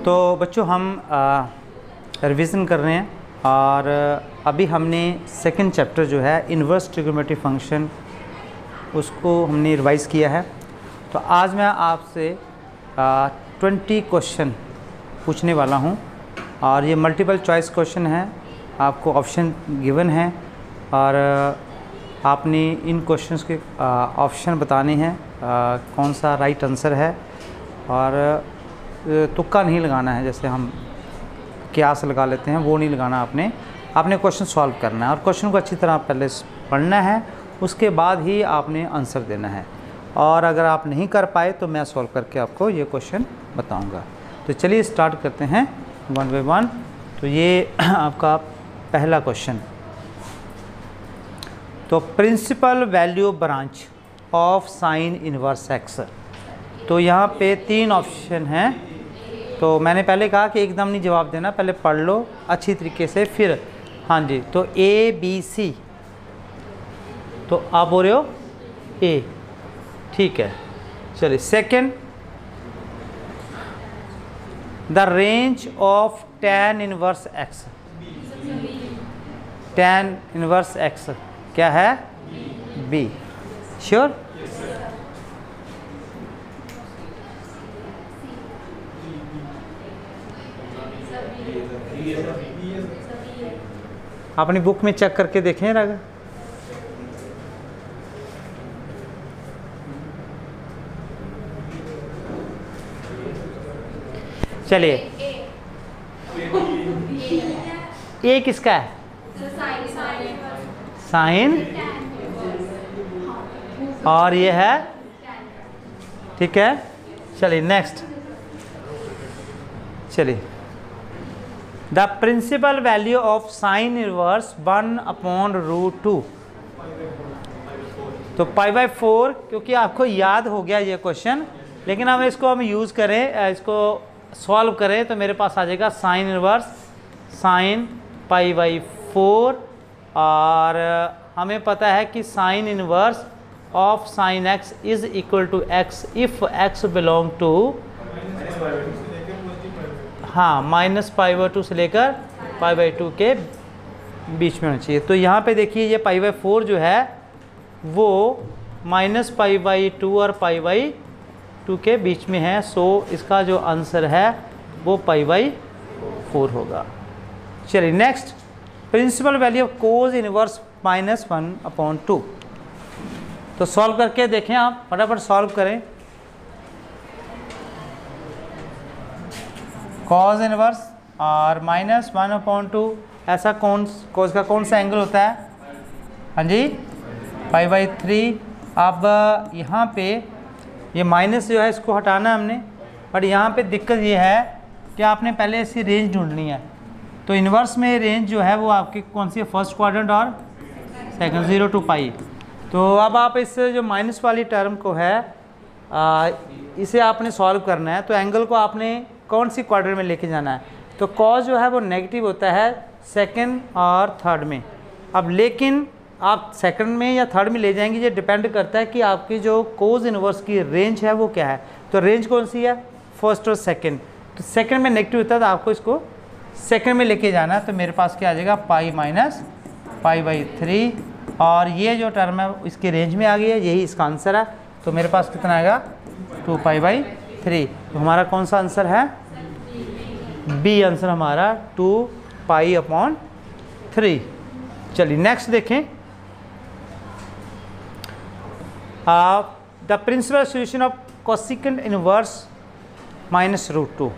तो बच्चों हम रिवीजन कर रहे हैं और अभी हमने सेकंड चैप्टर जो है इन्वर्स ट्रिग्नोमेट्री फंक्शन उसको हमने रिवाइज़ किया है। तो आज मैं आपसे 20 क्वेश्चन पूछने वाला हूं और ये मल्टीपल चॉइस क्वेश्चन है। आपको ऑप्शन गिवन है और आपने इन क्वेश्चंस के ऑप्शन बताने हैं कौन सा राइट आंसर है और तुक्का नहीं लगाना है, जैसे हम क्यास लगा लेते हैं वो नहीं लगाना। आपने क्वेश्चन सॉल्व करना है और क्वेश्चन को अच्छी तरह पहले पढ़ना है, उसके बाद ही आपने आंसर देना है। और अगर आप नहीं कर पाए तो मैं सॉल्व करके आपको ये क्वेश्चन बताऊंगा। तो चलिए स्टार्ट करते हैं वन बाय वन। तो ये आपका पहला क्वेश्चन, तो principal value branch of sine inverse x. तो यहाँ पे 3 ऑप्शन हैं। तो मैंने पहले कहा कि एकदम नहीं जवाब देना, पहले पढ़ लो अच्छी तरीके से फिर। हाँ जी, तो ए बी सी, तो आप बोल रहे हो ए, ठीक है। चलिए second, the range of tan inverse x. tan inverse x क्या है? बी। श्योर? अपनी बुक में चेक करके देखें रागा। चलिए ए किसका है? साइन, और ये है, ठीक है। चलिए नेक्स्ट, चलिए the principal value of sine inverse 1/√2। तो π/4, क्योंकि आपको याद हो गया ये क्वेश्चन, लेकिन अब इसको हम यूज़ करें, इसको सॉल्व करें तो मेरे पास आ जाएगा साइन इनवर्स साइन π/4। और हमें पता है कि sine inverse of sine x is equal to x if x belong to, हाँ, -π/2 से लेकर π/2 के बीच में होना चाहिए। तो यहाँ पे देखिए ये π/4 जो है वो -π/2 और π/2 के बीच में है। सो इसका जो आंसर है वो π/4 होगा। चलिए next, principal value of cos inverse -1/2। तो सॉल्व करके देखें, आप फटाफट सॉल्व करें। कॉस इनवर्स और -1/2, ऐसा कोस का कौन सा एंगल होता है? हाँ जी, π/3। अब यहाँ पे ये माइनस जो है इसको हटाना है हमने, बट यहाँ पे दिक्कत ये है कि आपने पहले इसकी रेंज ढूंढनी है। तो इन्वर्स में रेंज जो है वो आपकी कौन सी है? फर्स्ट क्वाड्रेंट और सेकंड, 0 to π। तो अब आप इस जो माइनस वाली टर्म को है इसे आपने सॉल्व करना है। तो एंगल को आपने कौन सी क्वाड्रेंट में लेके जाना है? तो कॉस जो है वो नेगेटिव होता है सेकंड और थर्ड में। अब लेकिन आप सेकंड में या थर्ड में ले जाएंगे, ये डिपेंड करता है कि आपकी जो कोस इनवर्स की रेंज है वो क्या है। तो रेंज कौन सी है? फर्स्ट और सेकंड। तो सेकंड में नेगेटिव होता है तो आपको इसको सेकंड में लेके जाना है। तो मेरे पास क्या आ जाएगा? π-π/3, और ये जो टर्म है इसकी रेंज में आ गई है, यही इसका आंसर है। तो मेरे पास कितना आएगा? 2π/3। तो हमारा कौन सा आंसर है? बी आंसर हमारा 2π/3। चलिए नेक्स्ट देखें, the principal solution of cosecant inverse -√2।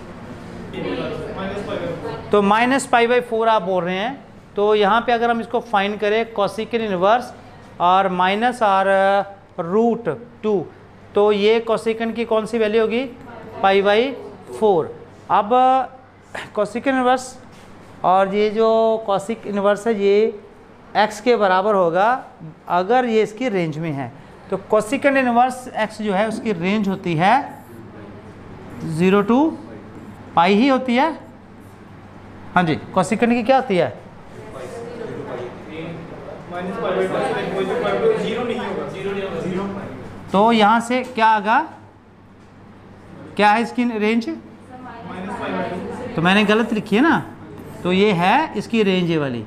तो -π/4 आप बोल रहे हैं। तो यहाँ पे अगर हम इसको फाइंड करें कोसेकेंट इनवर्स और माइनस और √2, तो ये कोसेकेंट की कौन सी वैल्यू होगी? π/4। अब कोसेकेंट इनवर्स और ये जो कोसेक इनवर्स है ये x के बराबर होगा अगर ये इसकी रेंज में है। तो कोसेकेंट इनवर्स x जो है उसकी रेंज होती है 0 to π ही होती है। हाँ जी, कोसेकेंट की क्या होती है? तो यहाँ से क्या आएगा? क्या है इसकी रेंज? तो मैंने गलत लिखी है ना, तो ये है इसकी रेंज ये वाली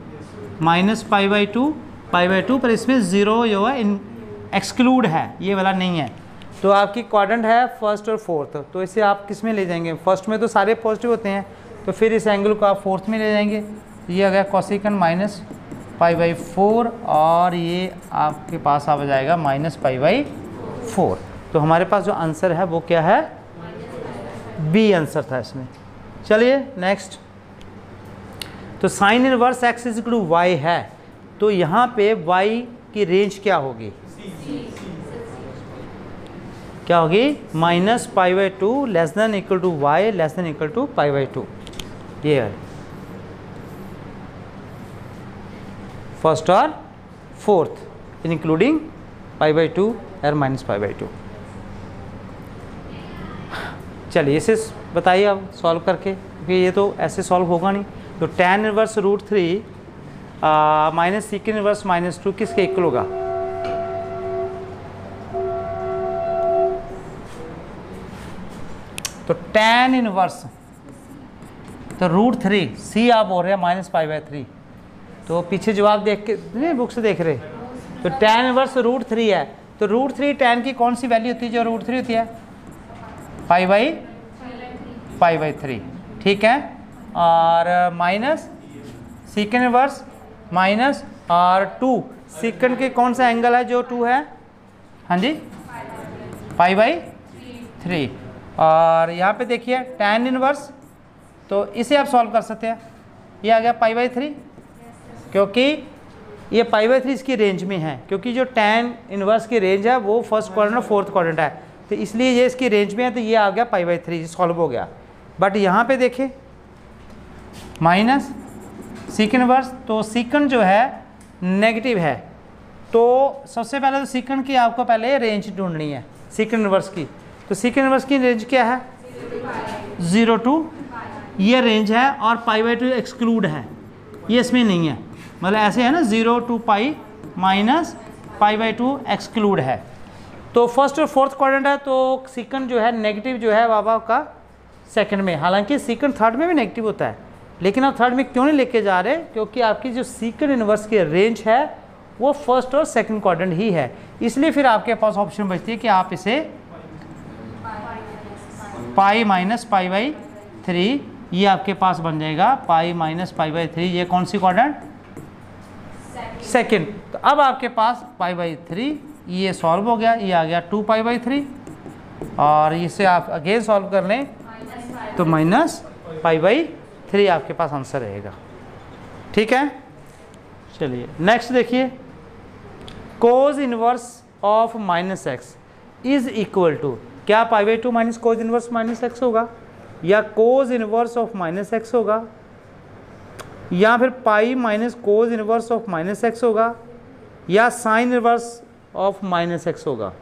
-π/2 पर इसमें 0 जो है एक्सक्लूड है, ये वाला नहीं है। तो आपकी क्वाड्रेंट है फर्स्ट और फोर्थ, तो इसे आप किस में ले जाएंगे? फर्स्ट में तो सारे पॉजिटिव होते हैं, तो फिर इस एंगल को आप फोर्थ में ले जाएंगे। ये आ गया कोसेकंड -π/4 और ये आपके पास आ जाएगा -π/4। तो हमारे पास जो आंसर है वो क्या है? बी आंसर था इसमें। चलिए नेक्स्ट। तो साइन इनवर्स x = y है, तो यहाँ पे y की रेंज क्या होगी? क्या होगी? -π/2 less than equal to y less than equal to π/2। ये है फर्स्ट और फोर्थ इंक्लूडिंग π/2 और -π/2। चलिए इसे बताइए अब सॉल्व करके, क्योंकि ये तो ऐसे सॉल्व होगा नहीं। तो tan inverse √3 minus secant inverse -2 किसके इक्वल होगा? तो tan इनवर्स तो √3 सी आप बोल रहे हैं -π/3, तो पीछे जवाब देख के नहीं बुक से देख रहे, तो tan इनवर्स √3 है, तो √3 tan की कौन सी वैल्यू होती है जो √3 होती है? π/3, ठीक है। और माइनस सेकंड इनवर्स माइनस और 2 सेकंड के कौन सा एंगल है जो 2 है? हाँ जी, π/3। और यहाँ पे देखिए tan इनवर्स, तो इसे आप सॉल्व कर सकते हैं। ये आ गया π/3, क्योंकि ये π/3 इसकी रेंज में है, क्योंकि जो tan इनवर्स की रेंज है वो फर्स्ट क्वाड्रेंट और फोर्थ क्वाड्रेंट है, तो इसलिए ये इसकी रेंज में है, तो ये आ गया π/3, सॉल्व हो गया। बट यहाँ पे देखें माइनस सेकंड इनवर्स, तो सेकंड जो है नेगेटिव है, तो सबसे पहले तो सेकंड की आपको पहले रेंज ढूंढनी है सेकंड इनवर्स की। तो सेकंड इनवर्स की रेंज क्या है? 0 to ये रेंज है, और π/2 एक्सक्लूड है, ये इसमें नहीं है, मतलब ऐसे है ना 0 to π माइनस π/2 एक्सक्लूड है। तो फर्स्ट और फोर्थ क्वाड्रेंट है, तो सेकंड जो है नेगेटिव जो है बाबा का सेकंड में, हालांकि सेकंड थर्ड में भी नेगेटिव होता है, लेकिन आप थर्ड में क्यों नहीं लेके जा रहे? क्योंकि आपकी जो सेकंड इनवर्स की रेंज है वो फर्स्ट और सेकंड क्वाड्रेंट ही है, इसलिए फिर आपके पास ऑप्शन बचती है कि आप इसे π - π/3, ये आपके पास बन जाएगा π - π/3। ये कौन सी क्वाड्रेंट? सेकंड। तो अब आपके पास π/3 ये सॉल्व हो गया, ये आ गया 2π/3, और इसे आप अगेन सॉल्व कर लें तो -π/3 आपके पास आंसर रहेगा, ठीक है। चलिए नेक्स्ट देखिए, cos inverse of -x is equal to, क्या π/2 माइनस कोज इनवर्स -x होगा, या कोज इनवर्स ऑफ -x होगा, या फिर pi minus cos inverse of -x होगा, या साइन इनवर्स ऑफ -x होगा?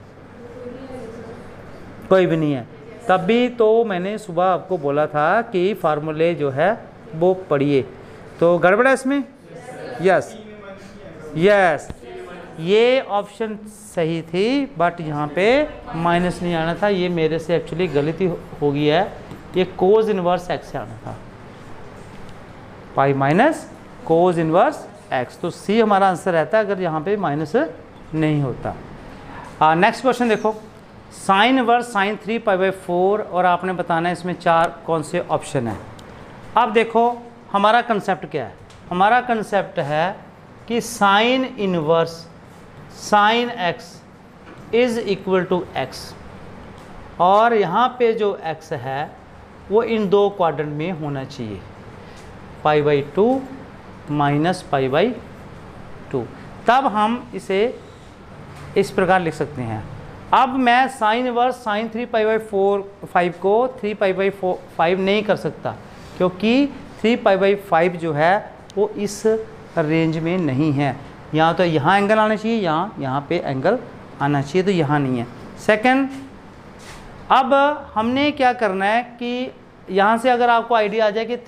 कोई भी नहीं है। तभी तो मैंने सुबह आपको बोला था कि फार्मूले जो है वो पढ़िए। तो गड़बड़ है इसमें? यस यस, ये ऑप्शन सही थी, बट यहाँ पे माइनस नहीं आना था, ये मेरे से एक्चुअली गलती हो गई है, ये कोज इनवर्स x से आना था, pi minus cos inverse x। तो सी हमारा आंसर रहता है अगर यहाँ पे माइनस नहीं होता। नेक्स्ट क्वेश्चन देखो, साइन इनवर्स साइन 3π/4, और आपने बताना है इसमें 4 कौन से ऑप्शन है। अब देखो हमारा कंसेप्ट क्या है, हमारा कंसेप्ट है कि sine inverse sine x is equal to x, और यहाँ पे जो x है वो इन दो क्वाड्रेंट में होना चाहिए, π/2 माइनस π/2। तब हम इसे इस प्रकार लिख सकते हैं। अब मैं साइन इनवर्स साइन 3π/5 को 3π/5 नहीं कर सकता, क्योंकि 3π/5 जो है वो इस रेंज में नहीं है, यहाँ तो यहाँ एंगल आना चाहिए, यहाँ पे एंगल आना चाहिए, तो यहाँ नहीं है। सेकंड, अब हमने क्या करना है कि यहाँ से अगर आपको आइडिया आ जाए कि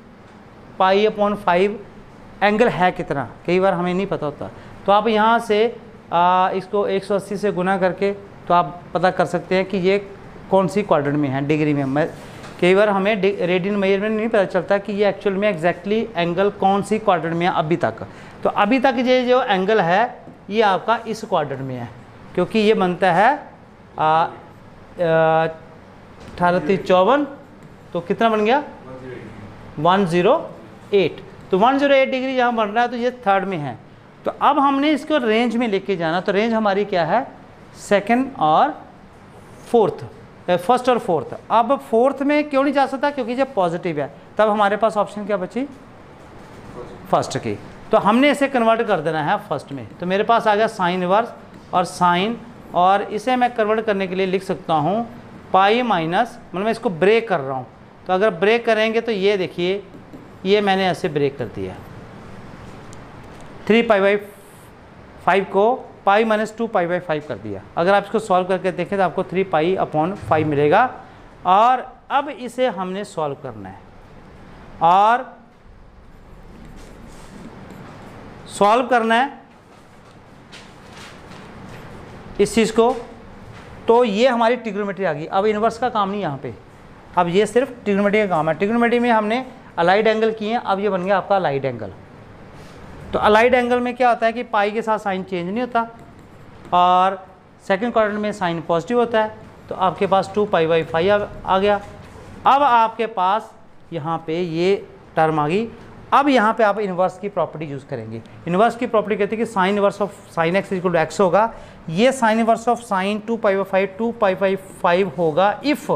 3π/5 एंगल है कितना, कई बार हमें नहीं पता होता, तो आप यहाँ से इसको 180 से गुना करके तो आप पता कर सकते हैं कि ये कौन सी क्वाड्रेंट में है डिग्री में। कई बार हमें रेडियन मेजरमेंट नहीं पता चलता कि ये एक्चुअल में एग्जैक्टली एंगल कौन सी क्वाड्रेंट में है अभी तक। तो अभी तक ये जो एंगल है ये आपका इस क्वाड्रेंट में है, क्योंकि ये बनता है 1854, तो कितना बन गया 108। तो 108 डिग्री जहाँ बन रहा है तो ये थर्ड में है। तो अब हमने इसको रेंज में लेके जाना, तो रेंज हमारी क्या है सेकंड और फोर्थ, फर्स्ट और फोर्थ। अब फोर्थ में क्यों नहीं जा सकता, क्योंकि ये पॉजिटिव है, तब हमारे पास ऑप्शन क्या बची फर्स्ट की। तो हमने इसे कन्वर्ट कर देना है फर्स्ट में। तो मेरे पास आ गया साइन इनवर्स और साइन, और इसे मैं कन्वर्ट करने के लिए लिख सकता हूँ पाई माइनस, मतलब मैं इसको ब्रेक कर रहा हूँ। तो अगर ब्रेक करेंगे तो ये देखिए ये मैंने ऐसे ब्रेक कर दिया, 3π/5 को पाई माइनस 2π/5 कर दिया। अगर आप इसको सॉल्व करके देखें तो आपको 3π/5 मिलेगा। और अब इसे हमने सॉल्व करना है, और सॉल्व करना है इस चीज़ को। तो ये हमारी ट्रिग्नोमेट्री आ गई। अब इन्वर्स का काम नहीं यहाँ पे, अब ये सिर्फ ट्रिग्नोमेट्री का काम है। ट्रिग्नोमेट्री में हमने अलाइड एंगल किए हैं, अब ये बन गया आपका अलाइड एंगल। तो अलाइड एंगल में क्या होता है कि पाई के साथ साइन चेंज नहीं होता, और सेकंड क्वाड्रेंट में साइन पॉजिटिव होता है। तो आपके पास 2π/5 आ गया। अब आपके पास यहाँ पे ये टर्म आ गई। अब यहाँ पे आप इन्वर्स की प्रॉपर्टी यूज़ करेंगे। इन्वर्स की प्रॉपर्टी कहती है कि sine inverse of sine x equal to x होगा। ये साइन इन्वर्स ऑफ साइन 2π/5 होगा इफ़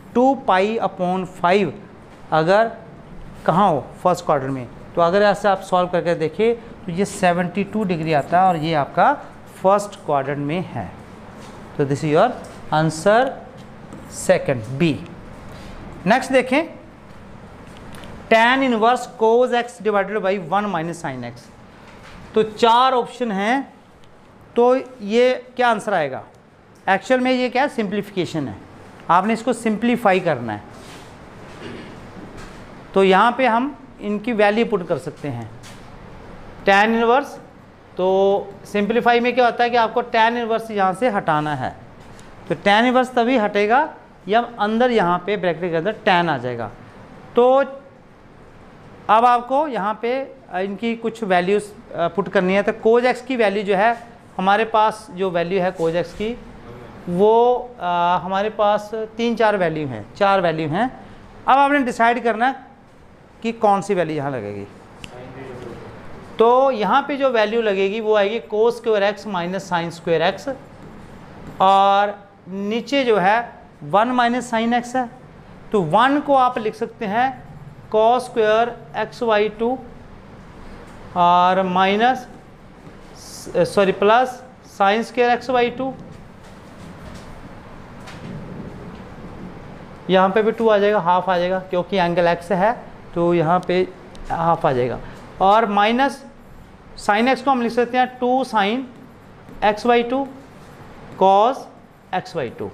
2π/5 अगर कहाँ हो फर्स्ट क्वाड्रेंट में। तो अगर ऐसे आप सॉल्व करके देखिए तो ये 72 डिग्री आता है, और ये आपका फर्स्ट क्वाड्रेंट में है। तो this is your answer second B. Next देखें, tan inverse cos x divided by 1 minus sine x. तो 4 ऑप्शन हैं, तो ये क्या आंसर आएगा। एक्चुअल में ये क्या है, सिंप्लीफिकेशन है, आपने इसको सिंप्लीफाई करना है। तो यहाँ पे हम इनकी वैल्यू पुट कर सकते हैं। tan इनवर्स, तो सिंप्लीफाई में क्या होता है कि आपको tan इनवर्स यहाँ से हटाना है। तो tan इनवर्स तभी हटेगा जब अंदर यहाँ पे ब्रैकेट के अंदर tan आ जाएगा। तो अब आपको यहाँ पे इनकी कुछ वैल्यूज़ पुट करनी है। तो cos x की वैल्यू जो है हमारे पास, जो वैल्यू है cos x की, वो हमारे पास 3-4 वैल्यू हैं, 4 वैल्यू हैं। अब आपने डिसाइड करना है कि कौन सी वैल्यू यहाँ लगेगी। तो यहाँ पे जो वैल्यू लगेगी वो आएगी cos square x minus sine square x, और नीचे जो है 1 माइनस साइन एक्स है। तो 1 को आप लिख सकते हैं cos स्क्वायर x/2 और minus plus sine square x/2। यहाँ पे भी 2 आ जाएगा, हाफ आ जाएगा, क्योंकि एंगल x है तो यहाँ पे हाफ आ जाएगा। और माइनस साइन x को हम लिख सकते हैं 2 साइन x/2 cos x/2।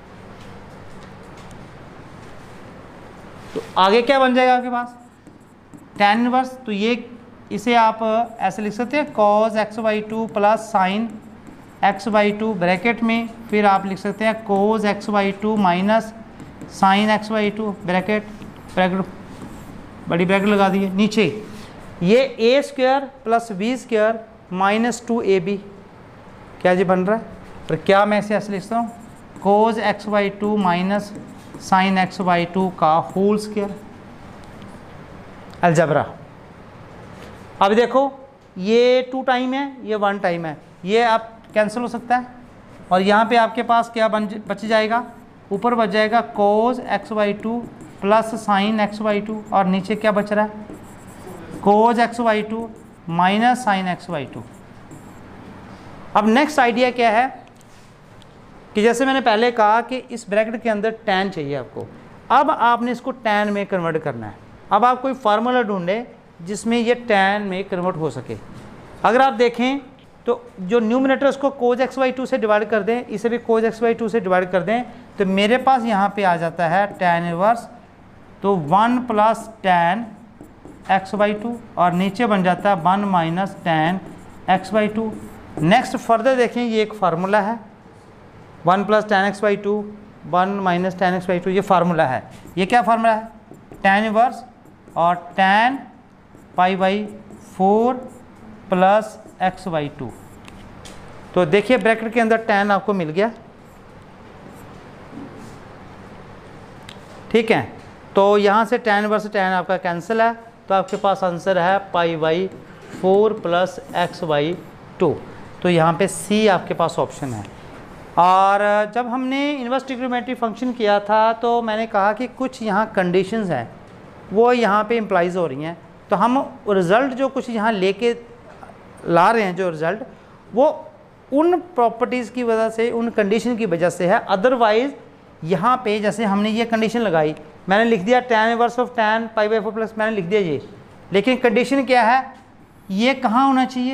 तो आगे क्या बन जाएगा आपके पास tan इनवर्स। तो ये इसे आप ऐसे लिख सकते हैं cos x/2 plus sign x/2 bracket में, फिर आप लिख सकते हैं cos x/2 minus sine x/2 bracket बड़ी ब्रैकेट लगा दी है। नीचे ये a square plus b square minus 2ab, क्या जी बन रहा है। और क्या मैं इसे ऐसे लिखता हूँ cos x/2 minus sine x/2 का होल स्क्वायर, अलजबरा। अब देखो ये 2 टाइम है, ये 1 टाइम है, ये आप कैंसिल हो सकता है। और यहाँ पे आपके पास क्या बच जाएगा, ऊपर बच जाएगा cos x/2 plus sign x/2, और नीचे क्या बच रहा है cos x/2 minus sine x/2। अब नेक्स्ट आइडिया क्या है कि जैसे मैंने पहले कहा कि इस ब्रैकेट के अंदर tan चाहिए आपको। अब आपने इसको tan में कन्वर्ट करना है। अब आप कोई फार्मूला ढूंढें जिसमें ये tan में कन्वर्ट हो सके। अगर आप देखें तो जो न्यूमरेटर उसको cos x/2 से डिवाइड कर दें, इसे भी cos x/2 से डिवाइड कर दें, तो मेरे पास यहाँ पे आ जाता है tan इनवर्स, तो 1 प्लस tan x/2, और नीचे बन जाता है 1 minus tan x/2। Next further देखें, ये एक फार्मूला है 1 plus tan x/2 1 minus tan x by 2, ये फार्मूला है। ये क्या फार्मूला है? tan इनवर्स और tan pi by 4 plus x by 2। तो देखिए ब्रैकेट के अंदर tan आपको मिल गया, ठीक है। तो यहाँ से tan इनवर्स tan आपका कैंसिल है, तो आपके पास आंसर है pi by 4 plus x by 2। तो यहाँ पे C आपके पास ऑप्शन है। और जब हमने इनवर्स ट्रिग्नोमेट्री फंक्शन किया था तो मैंने कहा कि कुछ यहाँ कंडीशंस हैं वो यहाँ पे इम्प्लाइज हो रही हैं, तो हम रिज़ल्ट जो कुछ यहाँ लेके ला रहे हैं, जो रिज़ल्ट वो उन प्रॉपर्टीज़ की वजह से, उन कंडीशन की वजह से है। अदरवाइज़ यहाँ पे जैसे हमने ये कंडीशन लगाई, मैंने लिख दिया tan inverse of tan pi by 4 plus, मैंने लिख दिया ये, लेकिन कंडीशन क्या है? ये कहाँ होना चाहिए?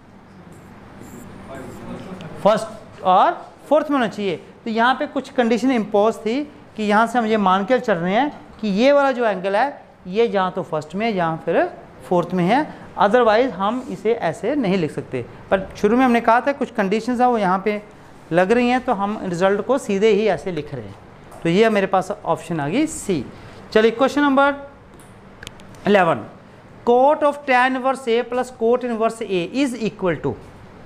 फर्स्ट और फोर्थ में होना चाहिए। तो यहाँ पे कुछ कंडीशन इम्पोज थी कि यहाँ से हम ये मान कर चल रहे हैं कि ये वाला जो एंगल है ये जहाँ तो फर्स्ट में या फिर फोर्थ में है, अदरवाइज़ हम इसे ऐसे नहीं लिख सकते। पर शुरू में हमने कहा था कुछ कंडीशंस हैं वो यहाँ पे लग रही हैं, तो हम रिज़ल्ट को सीधे ही ऐसे लिख रहे हैं। तो ये मेरे पास ऑप्शन आ गई सी। चलिए question number 11, cot of tan inverse A plus cot inverse A is equal to,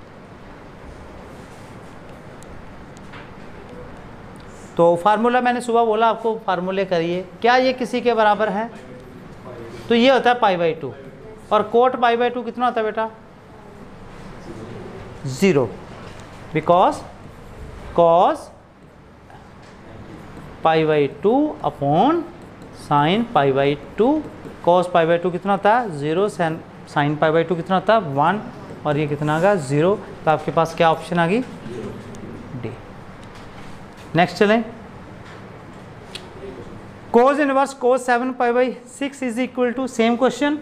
तो फार्मूला मैंने सुबह बोला आपको फार्मूले करिए, क्या ये किसी के बराबर है? तो ये होता है पाई बाई 2, और कोट पाई बाई 2 कितना होता है बेटा? 0, because cos pi by 2 upon sine pi by 2, cos pi by 2 कितना होता है? 0, साइन पाई बाई 2 कितना होता है? 1, और ये कितना आ गया? 0। तो आपके पास क्या ऑप्शन आ गई? डी। नेक्स्ट चलें, cos inverse cos 7 pi by 6 is equal to, same question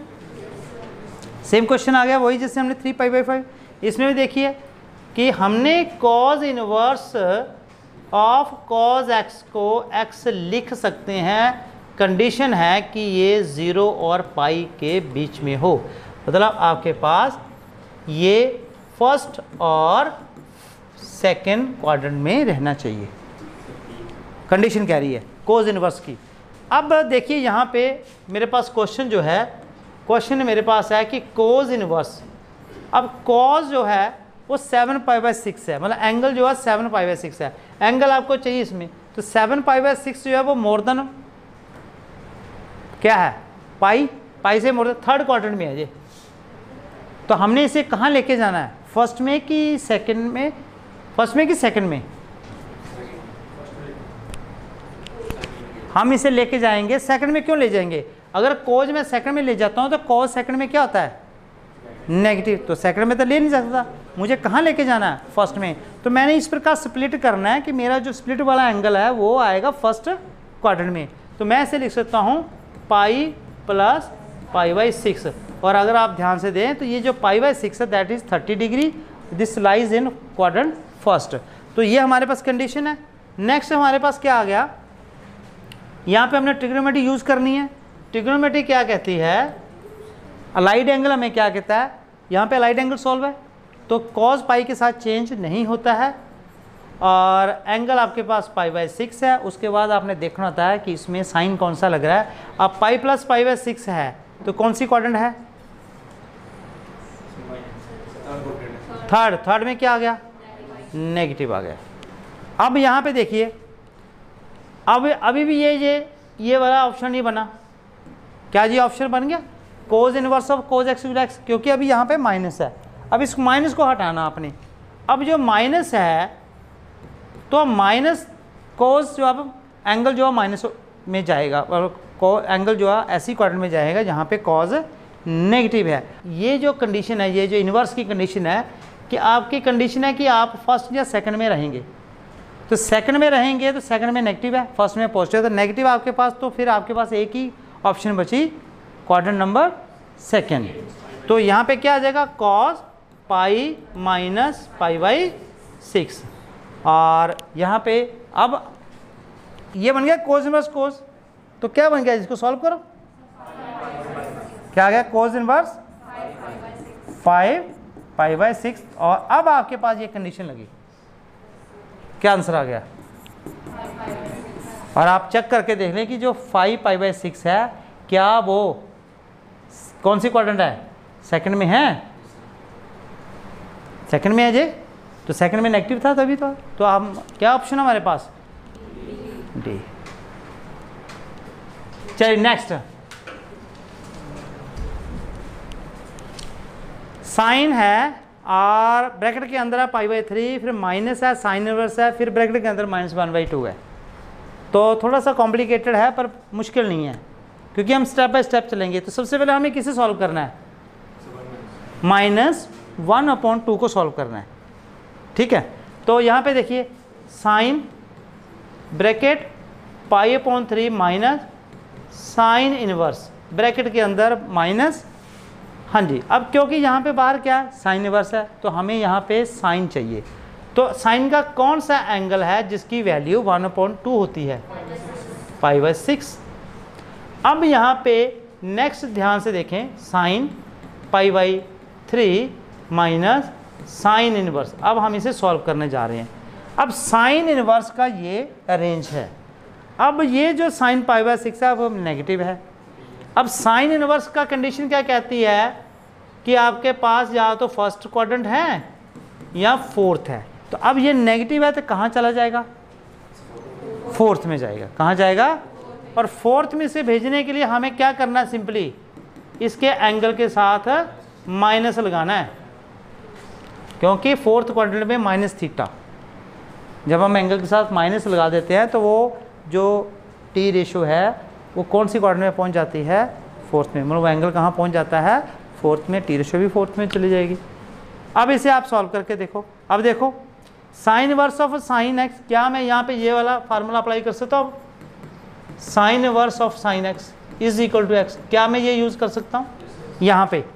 आ गया वही जैसे हमने 3 पाई बाई 5। इसमें भी देखिए कि हमने cos inverse of cos x को x लिख सकते हैं, कंडीशन है कि ये 0 और पाई के बीच में हो, मतलब आपके पास ये फर्स्ट और सेकंड क्वाड्रेंट में रहना चाहिए, कंडीशन कह रही है कोज इनवर्स की। अब देखिए यहाँ पे मेरे पास क्वेश्चन जो है, क्वेश्चन मेरे पास है कि कोज इनवर्स, अब कॉज जो है वो 7 पाई बाई 6 है, मतलब एंगल जो है 7 पाई बाई 6 है, एंगल आपको चाहिए इसमें, तो 7 पाई बाई 6 जो है वो मोर देन क्या है? पाई से मोर देन थर्ड क्वाड्रेंट में है ये। तो हमने इसे कहाँ लेके जाना है? फर्स्ट में कि सेकंड में? फर्स्ट में कि सेकंड में? हम इसे लेके जाएंगे सेकंड में। क्यों ले जाएंगे? अगर कोज में सेकंड में ले जाता हूँ तो कोज सेकंड में क्या होता है? नेगेटिव। तो सेकंड में तो ले नहीं सकता, मुझे कहाँ लेके जाना है? फर्स्ट में। तो मैंने इस प्रकार स्प्लिट करना है कि मेरा जो स्प्लिट वाला एंगल है वो आएगा फर्स्ट क्वाड्रेंट में। तो मैं इसे लिख सकता हूँ पाई प्लस पाई बाई 6, और अगर आप ध्यान से दें तो ये जो पाई बाई 6 है that is 30 degree, this lies in quadrant first. तो ये हमारे पास कंडीशन है। नेक्स्ट हमारे पास क्या आ गया? यहाँ पे हमने ट्रिग्नोमेट्री यूज़ करनी है। ट्रिग्नोमेट्री क्या कहती है? अलाइड एंगल हमें क्या कहता है? यहाँ पे अलाइड एंगल सॉल्व है तो कॉस पाई के साथ चेंज नहीं होता है, और एंगल आपके पास पाई बाई 6 है। उसके बाद आपने देखना होता है कि इसमें साइन कौन सा लग रहा है। अब पाई प्लस पाई बाई 6 है तो कौन सी क्वाड्रेंट है? थर्ड में क्या आ गया? नेगेटिव आ गया। अब यहाँ पे देखिए, अब अभी भी ये वाला ऑप्शन नहीं बना। क्या जी ऑप्शन बन गया? Cos inverse of cos x with x, क्योंकि अभी यहाँ पे माइनस है। अब इस माइनस को हटाना आपने। अब जो माइनस है तो माइनस कोज जो अब एंगल जो है माइनस में जाएगा, और एंगल जो है ऐसी क्वाड्रेंट में जाएगा जहाँ पे कॉज नेगेटिव है। ये जो कंडीशन है, ये जो इन्वर्स की कंडीशन है कि आपकी कंडीशन है कि आप फर्स्ट या सेकंड में रहेंगे। तो सेकंड में रहेंगे तो सेकंड में नेगेटिव है, फर्स्ट में पॉजिटिव, तो नेगेटिव आपके पास, तो फिर आपके पास एक ही ऑप्शन बची, क्वाड्रेंट नंबर सेकंड। तो यहाँ पे क्या आ जाएगा? Cos pi minus pi by 6, और यहाँ पे अब ये बन गया कोस इनवर्स कोस। तो क्या बन गया? इसको सॉल्व करो, क्या आ गया? कोस इनवर्स 5 पाई बाई 6, और अब आपके पास ये कंडीशन लगी। क्या आंसर आ गया? और आप चेक करके देख लें कि जो 5π/6 है क्या वो कौन सी क्वाड्रेंट है, सेकंड में है, सेकंड में है जी, तो सेकंड में नेगेटिव था तभी तो हम क्या ऑप्शन है हमारे पास, डी। चलिए नेक्स्ट, साइन है और ब्रैकेट के अंदर है π/3, फिर माइनस है, साइन इनवर्स है, फिर ब्रैकेट के अंदर -1/2 है। तो थोड़ा सा कॉम्प्लिकेटेड है पर मुश्किल नहीं है, क्योंकि हम स्टेप बाय स्टेप चलेंगे। तो सबसे पहले हमें किसे सॉल्व करना है, -1/2 को सॉल्व करना है, ठीक है। तो यहाँ पे देखिए sine bracket π/3 minus sine inverse bracket के अंदर माइनस, हाँ जी। अब क्योंकि यहाँ पे बाहर क्या है, साइन इनवर्स है, तो हमें यहाँ पे साइन चाहिए। तो साइन का कौन सा एंगल है जिसकी वैल्यू 1/2 होती है, π/6। अब यहाँ पे नेक्स्ट ध्यान से देखें, साइन π/3 माइनस साइन इनवर्स। अब हम इसे सॉल्व करने जा रहे हैं। अब साइन इनवर्स का ये रेंज है। अब ये जो साइन π/6 है वो नेगेटिव है। अब साइन इनवर्स का कंडीशन क्या कहती है कि आपके पास या तो फर्स्ट क्वाड्रेंट है या फोर्थ है। तो अब ये नेगेटिव है तो कहाँ चला जाएगा, फोर्थ में जाएगा। कहाँ जाएगा, और फोर्थ में से भेजने के लिए हमें क्या करना है, सिंपली इसके एंगल के साथ माइनस लगाना है, क्योंकि फोर्थ क्वाड्रेंट में -θ। जब हम एंगल के साथ माइनस लगा देते हैं तो वो जो टी रेशो है वो कौन सी क्वाड्रेंट में पहुंच जाती है, फोर्थ में। मतलब वो एंगल कहाँ पहुंच जाता है, फोर्थ में। टी रेशो भी फोर्थ में चली जाएगी। अब इसे आप सॉल्व करके देखो। अब देखो sine inverse of sine x, क्या मैं यहाँ पे ये वाला फार्मूला अप्लाई कर सकता हूँ, sine inverse of sine x is equal to x, क्या मैं ये यूज़ कर सकता हूँ यहाँ पे?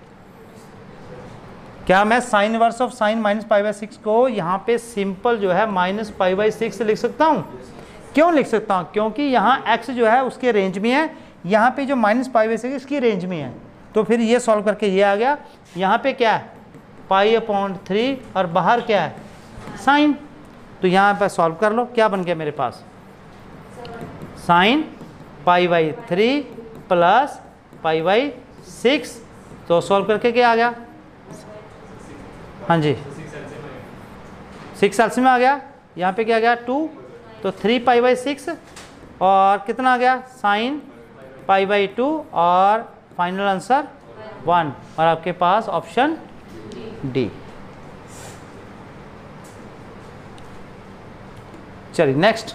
क्या मैं साइन इनवर्स ऑफ साइन -π/6 को यहाँ पे सिंपल जो है -π/6 लिख सकता हूँ? क्यों लिख सकता हूँ? क्योंकि यहाँ x जो है उसके रेंज में है, यहाँ पे जो -π/6 इसकी रेंज में है। तो फिर ये सॉल्व करके ये आ गया। यहाँ पे क्या है, π/3 और बाहर क्या है, साइन। तो यहाँ पर सॉल्व कर लो, क्या बन गया मेरे पास, साइन π/3 प्लस π/6। तो सॉल्व करके क्या आ गया, हाँ जी 6 एलसीएम में आ गया। यहाँ पे क्या आ गया 2, तो 3π/6 और कितना आ गया साइन π/2 और फाइनल आंसर 1, और आपके पास ऑप्शन डी। चलिए next,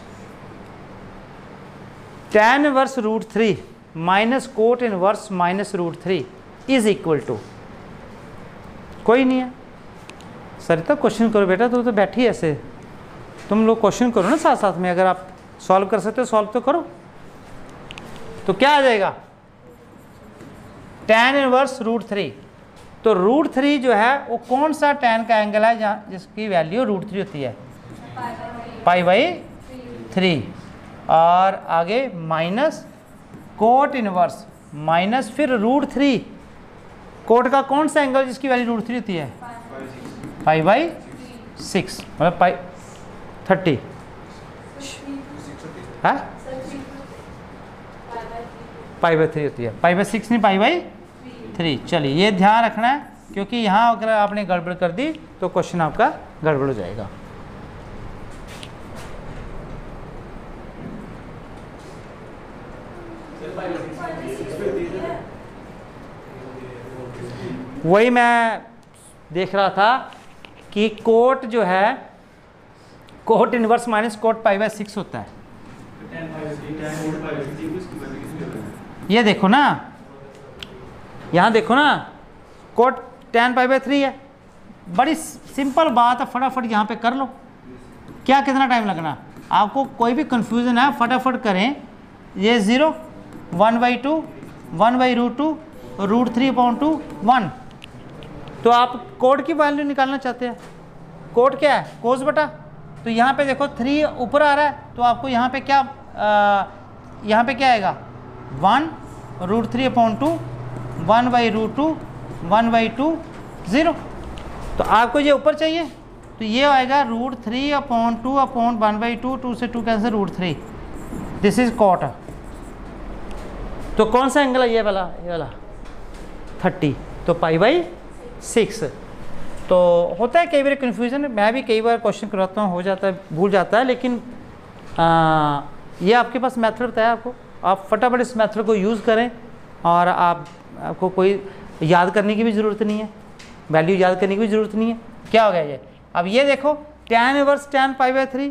tan inverse √3 minus cot inverse -√3 is equal to, कोई नहीं है सरिता क्वेश्चन करो बेटा, तो बैठी ऐसे, तुम लोग क्वेश्चन करो ना साथ साथ में। अगर आप सॉल्व कर सकते हो सॉल्व तो करो। तो क्या आ जाएगा, tan इनवर्स √3। तो √3 जो है वो कौन सा tan का एंगल है जहाँ जिसकी वैल्यू √3 होती है, π/3। और आगे माइनस कोट इनवर्स माइनस फिर √3, कोट का कौन सा एंगल जिसकी वैल्यू √3 होती है, π/6 मतलब π/30 है, π/3 होती है, π/6 नहीं π/3। चलिए ये ध्यान रखना है, क्योंकि यहाँ अगर आपने गड़बड़ कर दी तो क्वेश्चन आपका गड़बड़ हो जाएगा। वही मैं देख रहा था कि कोट जो है, कोट इनवर्स माइनस कोट π/6 होता है। ये देखो ना, यहाँ देखो ना, कोट tan π/3 है। बड़ी सिंपल बात है, फटाफट यहाँ पे कर लो। क्या कितना टाइम लगना, आपको कोई भी कंफ्यूजन है फटाफट करें। ये 0 1/2 1/√2 √3/2 1। तो आप कोड की वैल्यू निकालना चाहते हैं, कोड क्या है, कोस बटा। तो यहाँ पे देखो 3 ऊपर आ रहा है, तो आपको यहाँ पे क्या यहाँ पे क्या आएगा 1 √3/2 1/√2 1/2 0। तो आपको ये ऊपर चाहिए, तो ये आएगा √3/2 1/2, 2 से 2 कैंसिल √3। This is cot. तो कौन सा एंगल है ये वाला 30, तो π/6। तो होता है कई बार कन्फ्यूज़न, मैं भी कई बार क्वेश्चन कराता हूँ, हो जाता है, भूल जाता है, लेकिन ये आपके पास मेथड बताया आपको, आप फटाफट इस मेथड को यूज़ करें और आपको कोई याद करने की भी ज़रूरत नहीं है, वैल्यू याद करने की भी ज़रूरत नहीं है। क्या हो गया ये, अब ये देखो tan inverse tan π/3,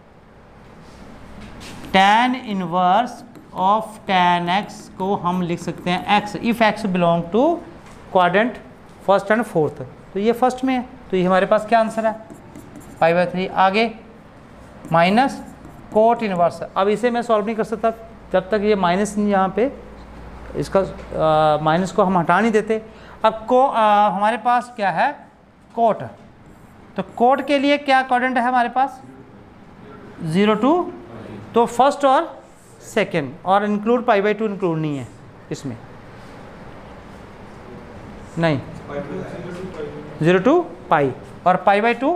tan inverse of tan x को हम लिख सकते हैं x if x belong to quadrant first and fourth. तो ये फर्स्ट में है, तो ये हमारे पास क्या आंसर है π/3। आगे माइनस कोट इनवर्स, अब इसे मैं सॉल्व नहीं कर सकता जब तक ये माइनस यहाँ पे इसका माइनस को हम हटा नहीं देते। अब हमारे पास क्या है कोट, तो कोट के लिए क्या क्वाड्रेंट है हमारे पास 0 2, तो फर्स्ट और सेकेंड, और इंक्लूड π/2 इंक्लूड नहीं है इसमें, नहीं 0 to π और π/2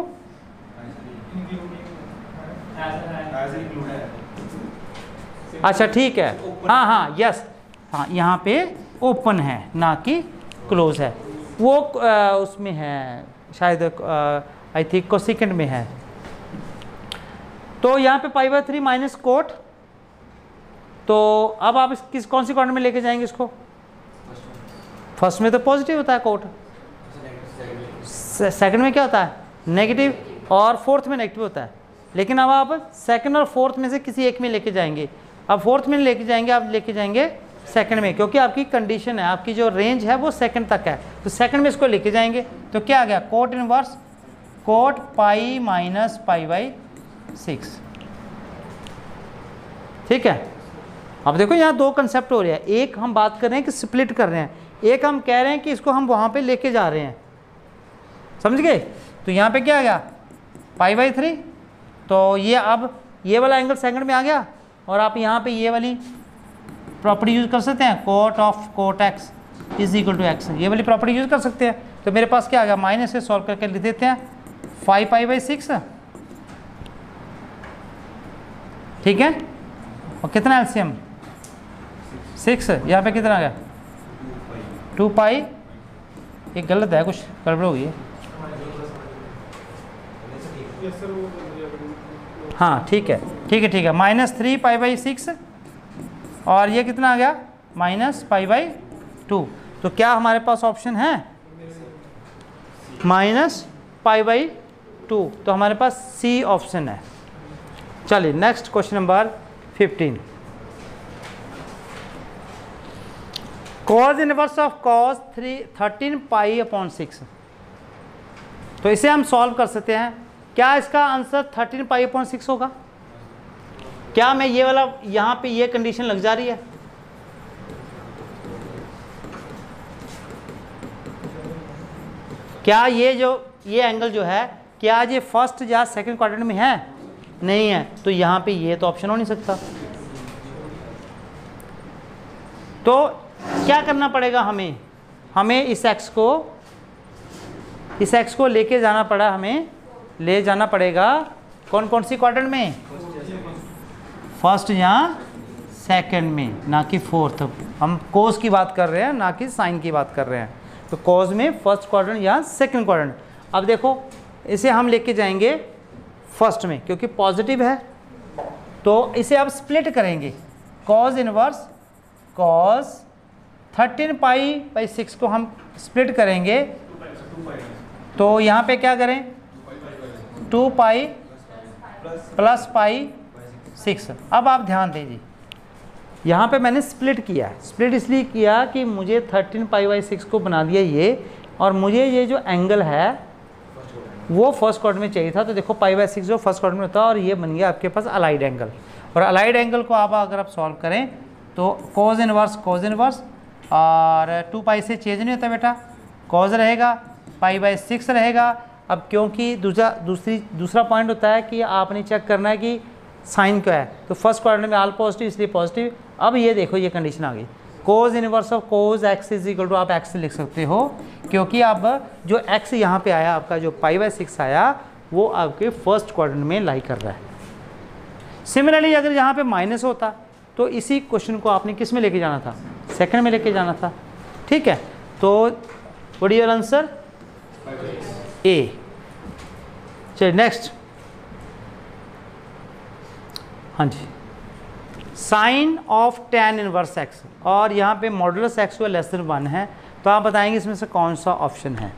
अच्छा ठीक है, हाँ हाँ यस, हाँ यहाँ पे ओपन है ना कि क्लोज है, वो उसमें है शायद आई थिंक कोसेकेंड में है। तो यहाँ पे π/3 माइनस कोट, तो अब आप कौन सी क्वाड्रेंट में लेके जाएंगे इसको, फर्स्ट में तो पॉजिटिव होता है कोट, सेकंड में क्या होता है नेगेटिव, और फोर्थ में नेगेटिव होता है। लेकिन अब आप सेकंड और फोर्थ में से किसी एक में लेके जाएंगे, अब फोर्थ में लेके जाएंगे, आप लेके जाएंगे सेकंड में, क्योंकि आपकी कंडीशन है, आपकी जो रेंज है वो सेकंड तक है, तो सेकंड में इसको लेके जाएंगे। तो क्या आ गया कोट इनवर्स कोट π - π/6, ठीक है। अब देखो यहाँ दो कंसेप्ट हो रहे हैं, एक हम बात कर रहे हैं कि स्प्लिट कर रहे हैं, एक हम कह रहे हैं कि इसको हम वहाँ पे लेके जा रहे हैं, समझ गए। तो यहाँ पे क्या आ गया π/3, तो ये अब ये वाला एंगल सेकंड में आ गया, और आप यहाँ पे ये वाली प्रॉपर्टी यूज़ कर सकते हैं cot of cot x is equal to x, ये वाली प्रॉपर्टी यूज़ कर सकते हैं। तो मेरे पास क्या आ गया माइनस से सॉल्व करके लिख देते हैं 5π/6, ठीक है। और कितना एलसीएम 6, यहाँ पे कितना आ गया 2π, ये गलत है, कुछ गड़बड़ हो गई है, हाँ ठीक है ठीक है ठीक है, -3π/6, और ये कितना आ गया -π/2। तो क्या हमारे पास ऑप्शन है -π/2, तो हमारे पास सी ऑप्शन है। चलिए next question number 15, cos inverse of cos 13π/6, तो इसे हम सॉल्व कर सकते हैं। क्या इसका आंसर 13π/6 होगा, क्या मैं ये वाला यहाँ पे ये कंडीशन लग जा रही है, क्या ये एंगल जो है क्या ये फर्स्ट या सेकंड क्वाड्रेंट में है, नहीं है, तो यहाँ पे ये तो ऑप्शन हो नहीं सकता। तो क्या करना पड़ेगा हमें इस एक्स को लेके जाना पड़ा, हमें ले जाना पड़ेगा कौन कौन सी क्वाड्रेंट में, फर्स्ट या सेकंड में, ना कि फोर्थ। हम कोस की बात कर रहे हैं ना कि साइन की बात कर रहे हैं, तो कोस में फर्स्ट क्वाड्रेंट या सेकंड क्वाड्रेंट। अब देखो इसे हम लेके जाएंगे फर्स्ट में क्योंकि पॉजिटिव है, तो इसे अब स्प्लिट करेंगे, कॉस इनवर्स कॉस 13π/6 को हम स्प्लिट करेंगे, तो यहाँ पे क्या करें 2π + π/6। अब आप ध्यान दीजिए, यहाँ पे मैंने स्प्लिट किया है, स्प्लिट इसलिए किया कि मुझे 13π/6 को बना दिया ये, और मुझे ये जो एंगल है वो फर्स्ट क्वाड्रेंट में चाहिए था। तो देखो π/6 जो फर्स्ट क्वाड्रेंट में होता है, और ये बन गया आपके पास अलाइड एंगल, और अलाइड एंगल को आप अगर आप सॉल्व करें तो कॉस इनवर्स और 2π से चेंज नहीं होता बेटा, कॉस रहेगा, π/6 रहेगा। अब क्योंकि दूसरा पॉइंट होता है कि आपने चेक करना है कि साइन क्या है, तो फर्स्ट क्वाड्रेंट में ऑल पॉजिटिव इसलिए पॉजिटिव। अब ये देखो ये कंडीशन आ गई, cos inverse of cos x is equal to आप x लिख सकते हो, क्योंकि अब जो x यहाँ पे आया आपका जो π/6 आया वो आपके फर्स्ट क्वाड्रेंट में लाई कर रहा है। सिमिलरली अगर यहाँ पे माइनस होता तो इसी क्वेश्चन को आपने किस में लेके जाना था, सेकंड में लेके जाना था। ठीक है, तो what is your answer, A. चलिए नेक्स्ट, हाँ जी, sine of tan inverse x, और यहाँ पे मॉडुलस x हुआ लेस देन 1 है, तो आप बताएंगे इसमें से कौन सा ऑप्शन है।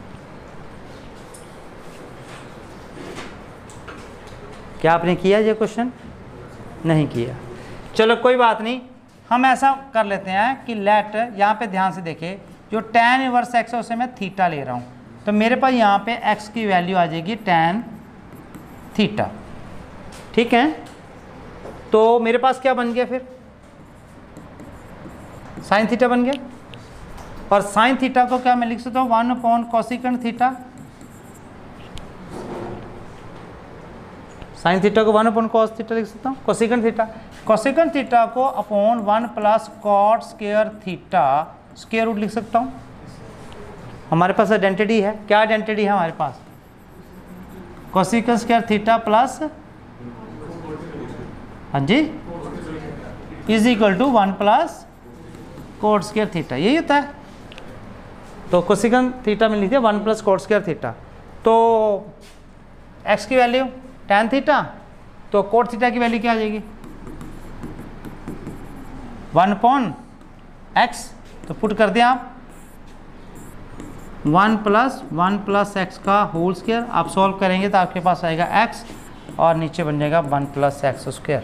क्या आपने किया ये क्वेश्चन, नहीं किया, चलो कोई बात नहीं, हम ऐसा कर लेते हैं कि लेट, यहाँ पे ध्यान से देखिए, जो tan इनवर्स x है उसे मैं थीटा ले रहा हूँ, तो मेरे पास यहाँ पे x की वैल्यू आ जाएगी tan थीटा। ठीक है, तो मेरे पास क्या बन गया फिर, साइन थीटा बन गया, और साइन थीटा को क्या मैं लिख सकता हूँ 1 कोसेकेंट थीटा, साइन थीटा को 1 कॉस थीटा लिख सकता हूँ, कोसेकेंट थीटा, कोसेकेंट थीटा को upon 1 plus cot square theta square root लिख सकता हूँ। हमारे पास आइडेंटिटी है, क्या आइडेंटिटी है हमारे पास, कोसेकेंट स्क्वायर थीटा प्लस, हाँ जी, is equal to 1 plus cot square theta, यही होता है। तो कोसेकेंट थीटा में लिख दिया 1 प्लस कोट स्क्वायर थीटा, तो x की वैल्यू tan थीटा, तो कोट थीटा की वैल्यू क्या आ जाएगी 1/x, तो पुट कर दें आप 1 प्लस x का होल स्क्वायर, आप सॉल्व करेंगे तो आपके पास आएगा x और नीचे बन जाएगा 1 plus x square.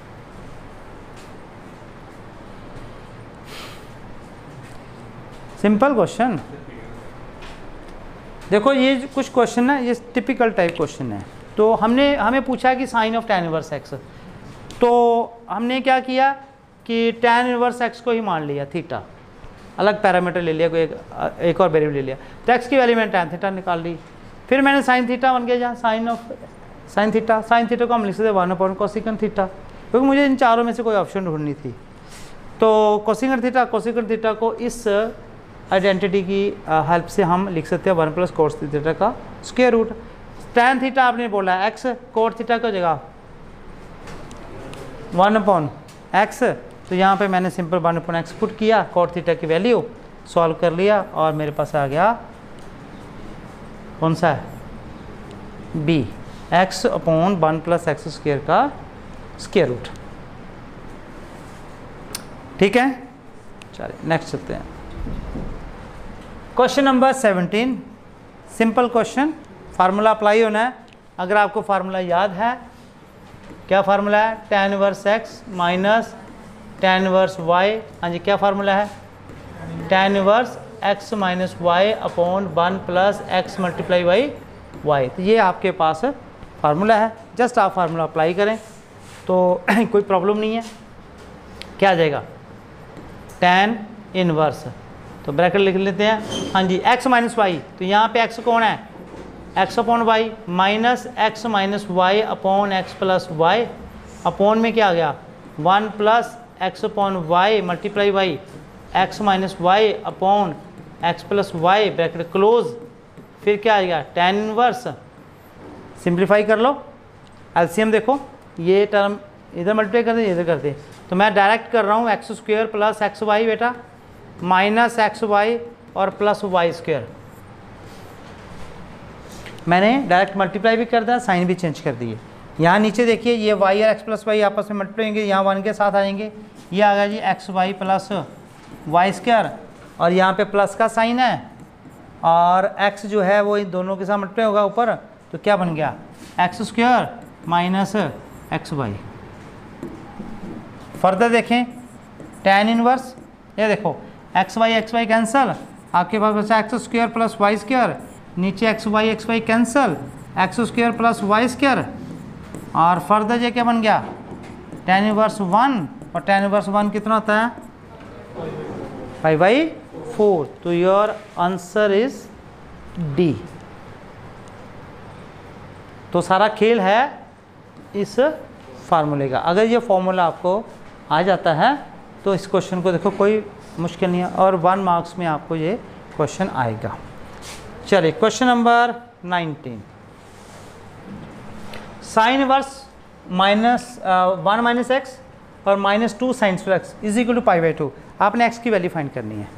Simple question. देखो ये कुछ क्वेश्चन है, ये टिपिकल टाइप क्वेश्चन है। तो हमें पूछा कि sine of tan inverse x, तो हमने क्या किया कि tan इनवर्स x को ही मान लिया, थीटा अलग पैरामीटर ले लिया, कोई एक और वेरिएबल ले लिया, तो x की वैल्यू मैंने tan थीटा निकाल ली। फिर मैंने साइन थीटा बन गया, जहाँ साइन थीटा को हम लिख सकते 1 कोसेकेंट थीटा, क्योंकि मुझे इन चारों में से कोई ऑप्शन ढूंढनी थी। तो कोसेकेंट थीटा को इस आइडेंटिटी की हेल्प से हम लिख सकते हैं 1 प्लस कोस थीटा का स्क्वायर रूट। tan थीटा आपने बोला है x, कोट थीटा की जगह 1/x, तो यहाँ पे मैंने सिंपल 1/x पुट किया, कोट थीटा की वैल्यू सॉल्व कर लिया, और मेरे पास आ गया कौन सा है, b, x/1 plus x square का स्क्वायर रूट। ठीक है, चलिए नेक्स्ट चलते हैं। Question number 17, simple question, formula apply होना है। अगर आपको फार्मूला याद है, क्या फार्मूला है, tan inverse x minus tan inverse y, हाँ जी क्या फार्मूला है, tan inverse x minus y upon 1 plus x multiply by y। तो ये आपके पास फार्मूला है, जस्ट आप फार्मूला अप्लाई करें तो कोई प्रॉब्लम नहीं है। क्या आ जाएगा, tan इनवर्स, तो ब्रैकेट लिख लेते हैं, हाँ जी x माइनस वाई, तो यहाँ पे x कौन है, x upon y, minus x minus y upon x plus y, upon में क्या आ गया 1 plus x upon y multiply y, x minus y upon x plus y, bracket close, फिर क्या आएगा tan इनवर्स, सिंप्लीफाई कर लो, एलसीएम देखो, ये टर्म इधर मल्टीप्लाई कर दे, इधर कर दे, तो मैं डायरेक्ट कर रहा हूँ x square plus x y बेटा, माइनस एक्स वाई और प्लस वाई स्क्वायर, मैंने डायरेक्ट मल्टीप्लाई भी कर दिया, साइन भी चेंज कर दिए। यहाँ नीचे देखिए, ये y और x प्लस वाई आपस में मल्टीप्लाई होंगे, यहाँ 1 के साथ आएंगे, ये आ गया जी x y plus y square, और यहाँ पे प्लस का साइन है, और x जो है वो इन दोनों के साथ मल्टीप्लाई होगा ऊपर, तो क्या बन गया x square minus x y. Further देखें tan इनवर्स, ये देखो एक्स वाई कैंसिल, आपके पास बचा x square plus y square, नीचे x y cancel, x square plus y square, और फर्दर ये क्या बन गया tan इनवर्स 1, और tan इनवर्स 1 कितना होता है 5/4, तो योर आंसर इज डी। तो सारा खेल है इस फार्मूले का। अगर ये फार्मूला आपको आ जाता है तो इस क्वेश्चन को देखो कोई मुश्किल नहीं है, और 1 मार्क्स में आपको ये क्वेश्चन आएगा। चलिए question number 19, sine inverse minus 1 minus x और minus 2 sine square x is equal to pi by 2। आपने एक्स की वैल्यू फाइंड करनी है।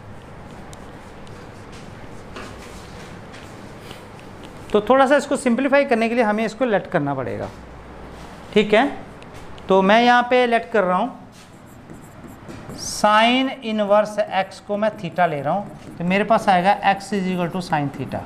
तो थोड़ा सा इसको सिंप्लीफाई करने के लिए हमें इसको लेट करना पड़ेगा, ठीक है। तो मैं यहाँ पे लेट कर रहा हूँ साइन इनवर्स एक्स को मैं थीटा ले रहा हूँ, तो मेरे पास आएगा x is equal to sine theta,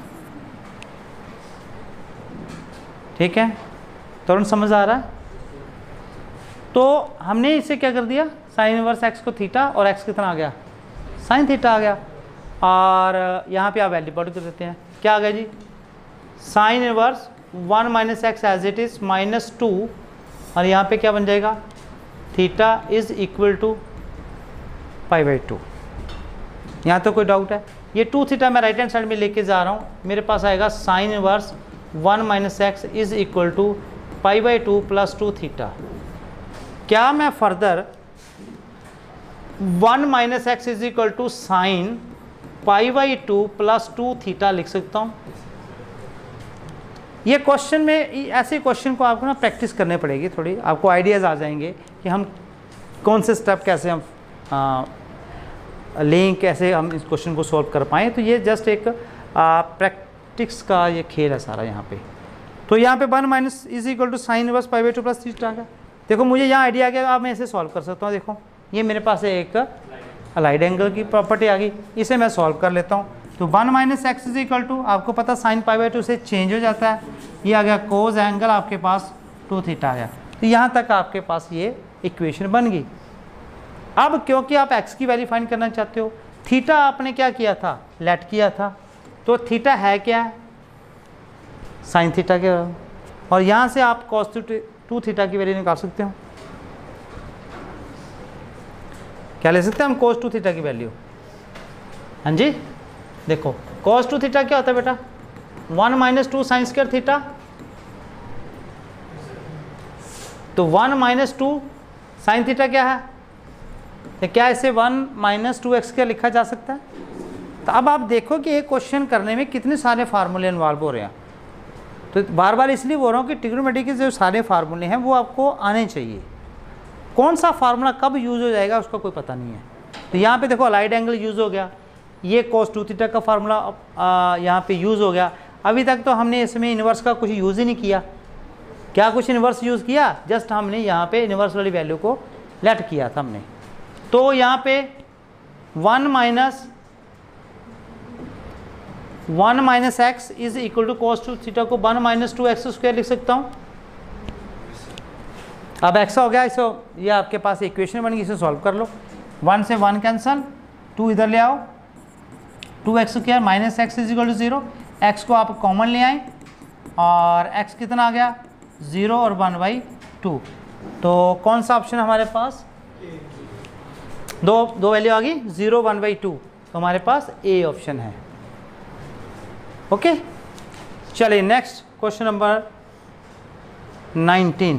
ठीक है। तुरंत समझ आ रहा है। तो हमने इसे क्या कर दिया, साइन इनवर्स एक्स को थीटा और एक्स कितना आ गया, साइन थीटा आ गया। और यहाँ पे आप वैल्यू पुट कर देते हैं, क्या आ गया जी, sine inverse 1 minus x as it is minus 2, और यहाँ पे क्या बन जाएगा, theta is equal to pi by 2। यहाँ तो कोई डाउट है। ये 2 थीटा मैं राइट हैंड साइड में लेके जा रहा हूँ, मेरे पास आएगा sine inverse 1 minus x is equal to pi by 2 plus 2 theta. क्या मैं further 1 minus x is equal to sine pi by 2 plus 2 theta लिख सकता हूँ? ये क्वेश्चन में, ऐसे क्वेश्चन को आपको ना प्रैक्टिस करनी पड़ेगी थोड़ी, आपको आइडियाज़ आ जाएंगे कि हम कौन से स्टेप कैसे हम लें, कैसे हम इस क्वेश्चन को सॉल्व कर पाएँ। तो ये जस्ट एक प्रैक्टिस का ये खेल है सारा यहाँ पे। तो यहाँ पे 1 minus is equal to sine inverse pi by 2 plus theta आ गया। देखो मुझे यहाँ आइडिया आ गया, अब मैं इसे सॉल्व कर सकता हूँ। देखो ये मेरे पास एक अलाइड एंगल की प्रॉपर्टी आ गई, इसे मैं सॉल्व कर लेता हूँ। तो 1 minus x is equal to, आपको पता साइन पाई बाई 2 से चेंज हो जाता है, ये आ गया कोज एंगल आपके पास 2 थीटा आ गया। तो यहाँ तक आपके पास ये इक्वेशन बन गई। अब क्योंकि आप एक्स की वैल्यू फाइंड करना चाहते हो, थीटा आपने क्या किया था, लेट किया था, तो थीटा है क्या है, साइन थीटा के, और यहाँ से आप कॉस 2 थीटा की वैल्यू निकाल सकते हो। क्या ले सकते हैं हम, cos 2 थीटा की वैल्यू। हाँ जी, देखो cos 2 थीटा क्या होता है बेटा, 1 माइनस 2 साइन स्क्वायर थीटा। तो 1 माइनस 2 साइन थीटा क्या है, तो क्या इसे 1 माइनस 2x क्या लिखा जा सकता है। तो अब आप देखो कि एक क्वेश्चन करने में कितने सारे फार्मूले इन्वॉल्व हो रहे हैं। तो बार बार इसलिए बोल रहा हूँ कि ट्रिग्नोमेट्री के जो सारे फार्मूले हैं वो आपको आने चाहिए। कौन सा फार्मूला कब यूज़ हो जाएगा उसका कोई पता नहीं है। तो यहाँ पे देखो अलाइड एंगल यूज़ हो गया, ये cos 2 थीटा का फार्मूला यहाँ पे यूज़ हो गया। अभी तक तो हमने इसमें इन्वर्स का कुछ यूज़ ही नहीं किया। क्या कुछ इन्वर्स यूज़ किया, जस्ट हमने यहाँ पे इन्वर्स वाली वैल्यू को लेट किया था हमने। तो यहाँ पे 1 minus x is equal to cos 2 theta को 1 माइनस 2 एक्स स्क्वायर लिख सकता हूँ। अब एक्स हो गया, इसको ये आपके पास इक्वेशन बन गई, इसे सॉल्व कर लो। 1 से 1 कैंसल, 2 इधर ले आओ, 2x square minus x is equal to 0। X को आप कॉमन ले आए और x कितना आ गया, 0 और 1/2। तो कौन सा ऑप्शन हमारे पास, दो वैल्यू आ गई, 0 1/2, तो हमारे पास ए ऑप्शन है। ओके, चलिए नेक्स्ट क्वेश्चन नंबर 19।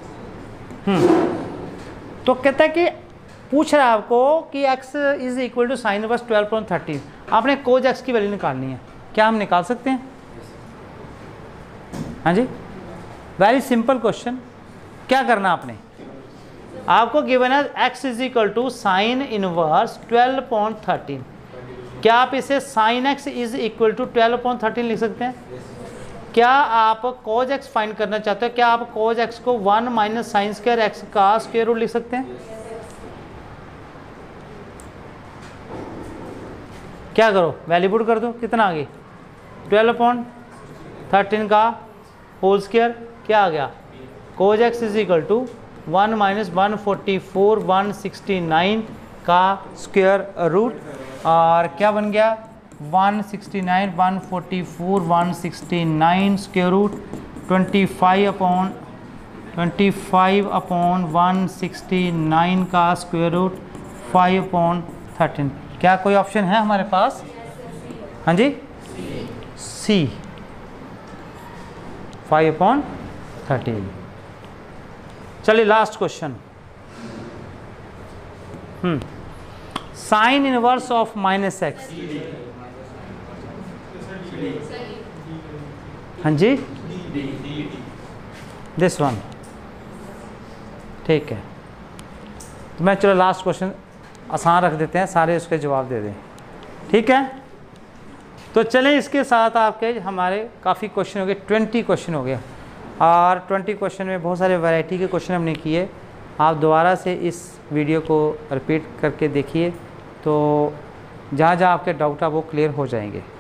तो कहता है कि पूछ रहा है आपको कि x is equal to sine inverse 12/13, आपने कोज x की वैल्यू निकालनी है। क्या हम निकाल सकते हैं? हाँ जी, वेरी सिंपल क्वेश्चन। क्या करना आपने, आपको गिवन है x is equal to sine inverse 12/13। क्या आप इसे sine x is equal to 12/13 लिख सकते हैं? क्या आप cos x फाइंड करना चाहते हो? क्या आप cos x को 1 माइनस साइन स्क्वायर एक्स का स्क्वायर रूट लिख सकते हैं? क्या करो, वैल्यू पुट कर दो, कितना आ गई, 12/13 का होल स्क्वायर, क्या आ गया, cos x is equal to 1 minus 144 169 का स्क्वायर रूट, और क्या बन गया, 169 144 169 स्क्वायर रूट 25 अपॉन 169 का स्क्वायर रूट 5/13। क्या कोई ऑप्शन है हमारे पास? हाँ जी, सी 5/13। चलिए last question. Sine inverse of minus x, हाँ जी, दिस वन ठीक है, तो मैं चलो लास्ट क्वेश्चन आसान रख देते हैं, सारे उसके जवाब दे दें। ठीक है, तो चलें इसके साथ आपके हमारे काफ़ी क्वेश्चन हो गए, 20 क्वेश्चन हो गए, और 20 क्वेश्चन में बहुत सारे वैरायटी के क्वेश्चन हमने किए। आप दोबारा से इस वीडियो को रिपीट करके देखिए, तो जहाँ जहाँ आपके डाउट है वो क्लियर हो जाएंगे।